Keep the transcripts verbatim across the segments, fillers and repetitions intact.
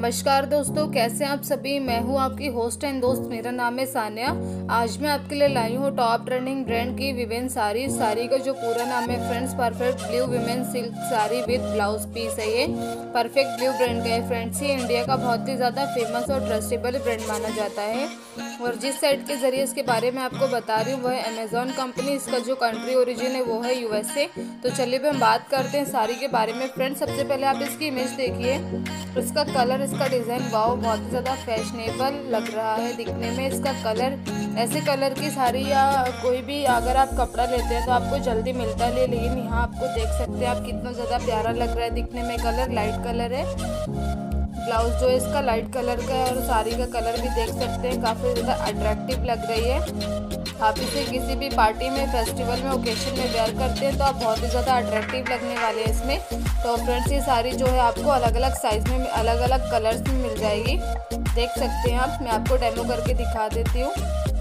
नमस्कार दोस्तों, कैसे हैं आप सभी। मैं हूं आपकी होस्ट एंड दोस्त, मेरा नाम है सान्या। आज मैं आपके लिए लाई हूं टॉप ट्रेंडिंग ब्रांड की विमेन साड़ी। साड़ी का जो पूरा नाम है friends, perfect blue women silk sari with blouse piece है। ये परफेक्ट ब्लू ब्रांड का है फ्रेंड्स। ये इंडिया का बहुत ही ज़्यादा फेमस और ट्रस्टेबल ब्रांड माना जाता है। और जिस साइट के जरिए इसके बारे में आपको बता रही हूँ वह है अमेजॉन कंपनी। इसका जो कंट्री ओरिजिन है वो है यूएसए। तो चलिए हम बात करते हैं साड़ी के बारे में फ्रेंड्स। सबसे पहले आप इसकी इमेज देखिए, इसका कलर, इसका डिज़ाइन, वाओ, बहुत ही ज़्यादा फैशनेबल लग रहा है दिखने में। इसका कलर, ऐसे कलर की साड़ी या कोई भी अगर आप कपड़ा लेते हैं तो आपको जल्दी मिलता है, लेकिन यहाँ आपको देख सकते हैं आप कितना ज़्यादा प्यारा लग रहा है दिखने में। कलर लाइट कलर है, ब्लाउज जो है इसका लाइट कलर का है और साड़ी का कलर भी देख सकते हैं काफ़ी ज़्यादा अट्रैक्टिव लग रही है। आप इसे किसी भी पार्टी में, फेस्टिवल में, ओकेशन में वेयर करते हैं तो आप बहुत ही ज़्यादा अट्रैक्टिव लगने वाले हैं इसमें। तो फ्रेंड्स ये साड़ी जो है आपको अलग अलग साइज़ में, अलग अलग कलर्स में मिल जाएगी, देख सकते हैं आप। मैं आपको डेमो करके दिखा देती हूँ।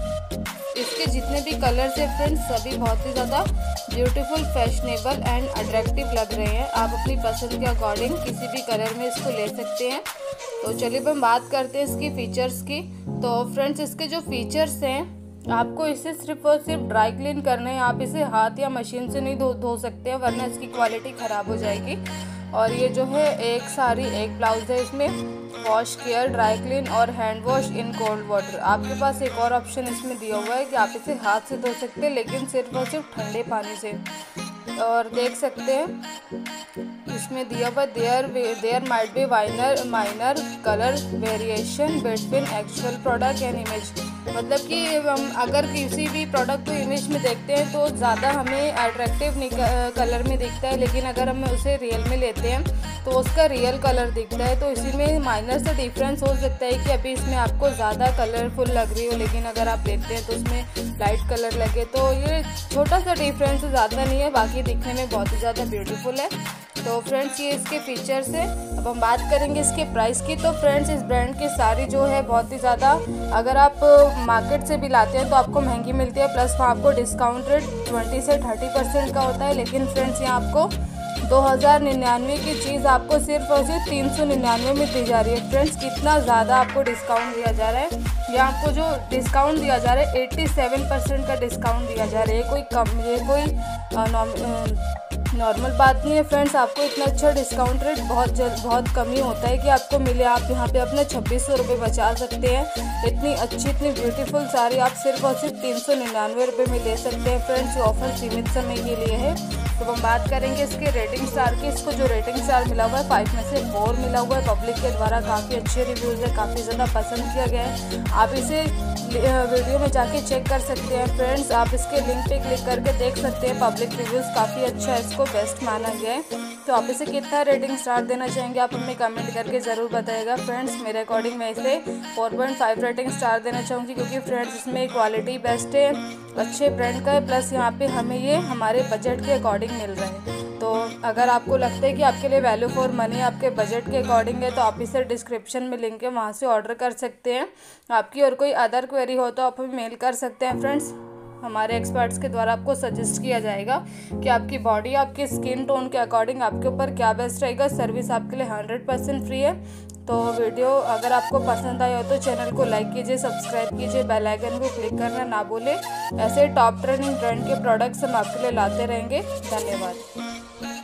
इसके जितने भी कलर्स हैं फ्रेंड्स सभी बहुत ही ज़्यादा ब्यूटीफुल, फैशनेबल एंड अट्रैक्टिव लग रहे हैं। आप अपनी पसंद के अकॉर्डिंग किसी भी कलर में इसको ले सकते हैं। तो चलिए हम बात करते हैं इसकी फ़ीचर्स की। तो फ्रेंड्स इसके जो फीचर्स हैं, आपको इसे सिर्फ और सिर्फ ड्राई क्लीन करना है। आप इसे हाथ या मशीन से नहीं धो धो सकते हैं, वरना इसकी क्वालिटी ख़राब हो जाएगी। और ये जो है एक साड़ी एक ब्लाउज है, इसमें वॉश, केयर, ड्राई क्लीन और hand wash in cold water. आपके पास एक और ऑप्शन इसमें दिया हुआ है कि आप इसे हाथ से धो सकते हैं, लेकिन सिर्फ और सिर्फ ठंडे पानी से। और देख सकते हैं इसमें दिया हुआ there there might be minor minor colour variation between actual product and image. मतलब कि हम अगर किसी भी प्रोडक्ट को इमेज में देखते हैं तो ज़्यादा हमें अट्रैक्टिव कलर में दिखता है, लेकिन अगर हम उसे रियल में लेते हैं तो उसका रियल कलर दिखता है। तो इसी में माइनर से डिफरेंस हो सकता है कि अभी इसमें आपको ज़्यादा कलरफुल लग रही हो, लेकिन अगर आप लेते हैं तो उसमें लाइट कलर लगे। तो ये छोटा सा डिफरेंस है, ज़्यादा नहीं है, बाकी दिखने में बहुत ही ज़्यादा ब्यूटीफुल है। तो फ्रेंड्स ये इसके फीचर्स है। अब हम बात करेंगे इसके प्राइस की। तो फ्रेंड्स इस ब्रांड की साड़ी जो है बहुत ही ज़्यादा, अगर आप मार्केट से भी लाते हैं तो आपको महंगी मिलती है, प्लस वहाँ आपको डिस्काउंट रेट ट्वेंटी से थर्टी परसेंट का होता है। लेकिन फ्रेंड्स यहाँ आपको दो हज़ार निन्यानवे की चीज़ आपको सिर्फ और सिर्फ तीन सौ निन्यानवे में दी जा रही है। फ्रेंड्स कितना ज़्यादा आपको डिस्काउंट दिया जा रहा है। यहाँ आपको जो डिस्काउंट दिया जा रहा है सत्तासी परसेंट का डिस्काउंट दिया जा रहा है। ये कोई कम, ये कोई नॉर्मल बात नहीं है फ्रेंड्स। आपको इतना अच्छा डिस्काउंट रेट बहुत जल्द बहुत कम ही होता है कि आपको मिले। आप यहाँ पे अपने छब्बीस सौ रुपये बचा सकते हैं। इतनी अच्छी, इतनी ब्यूटीफुल साड़ी आप सिर्फ और सिर्फ तीन सौ निन्यानवे रुपये में ले सकते हैं फ्रेंड्स। ये ऑफर सीमित समय के लिए है। तो हम बात करेंगे इसके रेटिंग स्टार की। इसको जो रेटिंग स्टार मिला हुआ है फाइव में से फोर मिला हुआ है। पब्लिक के द्वारा काफ़ी अच्छे रिव्यूज़ है, काफ़ी ज़्यादा पसंद किया गया है। आप इसे वीडियो में जाके चेक कर सकते हैं फ्रेंड्स। आप इसके लिंक पे क्लिक करके देख सकते हैं, पब्लिक रिव्यूज़ काफ़ी अच्छा है, इसको बेस्ट माना गया है। तो आप इसे कितना रेटिंग स्टार देना चाहेंगे आप हमें कमेंट करके ज़रूर बताइएगा फ्रेंड्स। मेरे अकॉर्डिंग मैं इसे four point five rating star देना चाहूँगी, क्योंकि फ्रेंड्स इसमें क्वालिटी बेस्ट है, अच्छे ब्रांड का है, प्लस यहाँ पे हमें ये हमारे बजट के अकॉर्डिंग मिल रहा है। तो अगर आपको लगता है कि आपके लिए वैल्यू फॉर मनी आपके बजट के अकॉर्डिंग है तो आप इसे डिस्क्रिप्शन में लिंक है, वहाँ से ऑर्डर कर सकते हैं। आपकी और कोई अदर क्वेरी हो तो आप हमें मेल कर सकते हैं फ्रेंड्स। हमारे एक्सपर्ट्स के द्वारा आपको सजेस्ट किया जाएगा कि आपकी बॉडी, आपकी स्किन टोन के अकॉर्डिंग आपके ऊपर क्या बेस्ट रहेगा। सर्विस आपके लिए हंड्रेड परसेंट फ्री है। तो वीडियो अगर आपको पसंद आया हो तो चैनल को लाइक कीजिए, सब्सक्राइब कीजिए, बेल आइकन को क्लिक करना ना भूलें। ऐसे टॉप ट्रेंडिंग ब्रांड के प्रोडक्ट्स हम आपके लिए लाते रहेंगे। धन्यवाद।